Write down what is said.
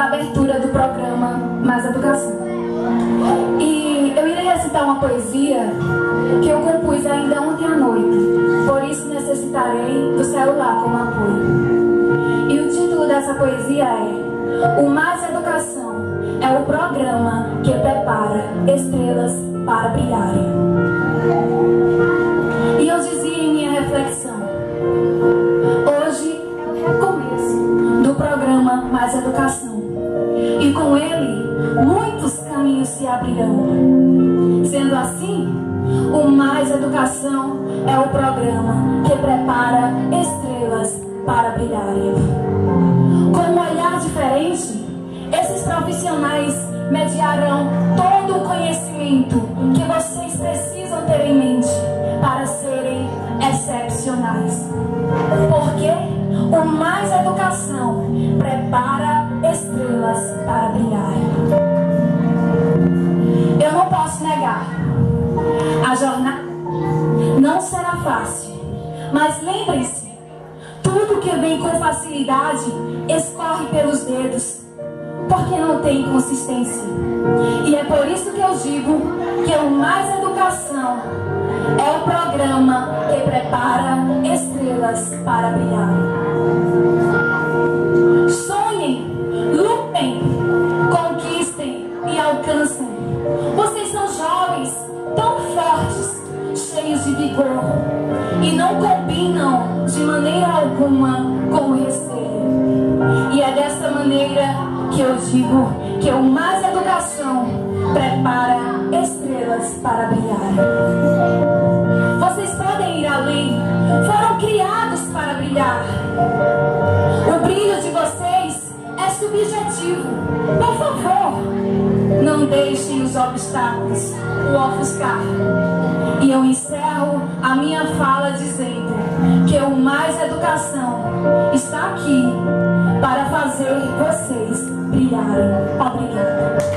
abertura do programa Mais Educação. E eu irei recitar uma poesia que eu compus ainda ontem à noite, por isso necessitarei do celular como apoio. E o título dessa poesia é: O Mais Educação é o programa que prepara estrelas para brilharem. E eu dizia em minha reflexão: hoje é o começo do programa Mais Educação, e com ele muitos caminhos se abrirão. Sendo assim, o Mais Educação é o programa que prepara estrelas para brilharem. Com um olhar diferente, esses profissionais mediarão todo o conhecimento que vocês precisam ter em mente para serem excepcionais. Porque o Mais Educação prepara estrelas para brilharem. Eu não posso negar, a jornada não será fácil, mas lembre-se, tudo que vem com facilidade escorre pelos dedos, porque não tem consistência. E é por isso que eu digo que o Mais Educação é o programa que prepara estrelas para brilhar. Sonhem, lutem, conquistem e alcancem. Vocês são jovens, tão fortes, cheios de vigor, e não combinam de maneira alguma com o receio. E é dessa maneira que eu digo que o Mais Educação prepara estrelas para brilhar. Vocês podem ir além, foram criados para brilhar. O brilho de vocês é subjetivo. Por favor, não deixem os obstáculos o ofuscar. E eu encerro a minha fala dizendo que o Mais Educação está aqui para fazer vocês brilharem. Obrigada.